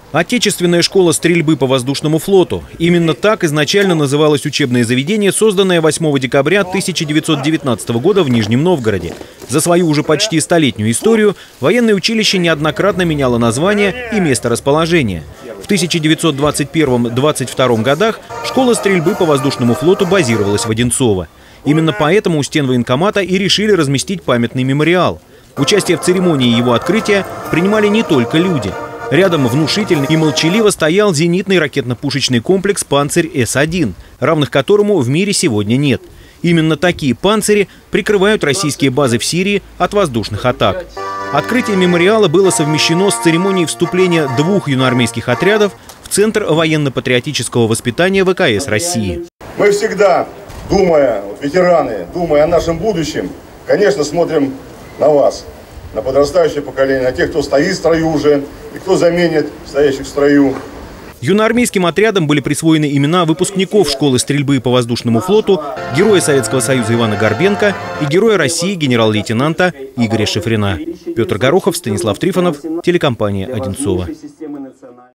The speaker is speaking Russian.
Отечественная школа стрельбы по воздушному флоту. Именно так изначально называлось учебное заведение, созданное 8 декабря 1919 года в Нижнем Новгороде. За свою уже почти столетнюю историю военное училище неоднократно меняло название и место расположения. В 1921-22 годах школа стрельбы по воздушному флоту базировалась в Одинцово. Именно поэтому у стен военкомата и решили разместить памятный мемориал. Участие в церемонии его открытия принимали не только люди. Рядом внушительно и молчаливо стоял зенитный ракетно-пушечный комплекс «Панцирь С-1», равных которому в мире сегодня нет. Именно такие панцири прикрывают российские базы в Сирии от воздушных атак. Открытие мемориала было совмещено с церемонией вступления 2 юноармейских отрядов в Центр военно-патриотического воспитания ВКС России. Мы всегда, ветераны, думая о нашем будущем, конечно, смотрим на вас, на подрастающее поколение, на тех, кто стоит в строю уже и кто заменит стоящих в строю. Юноармейским отрядам были присвоены имена выпускников школы стрельбы по воздушному флоту, героя Советского Союза Ивана Горбенко и героя России генерал-лейтенанта Игоря Шифрина. Петр Горохов, Станислав Трифонов, телекомпания «Одинцово».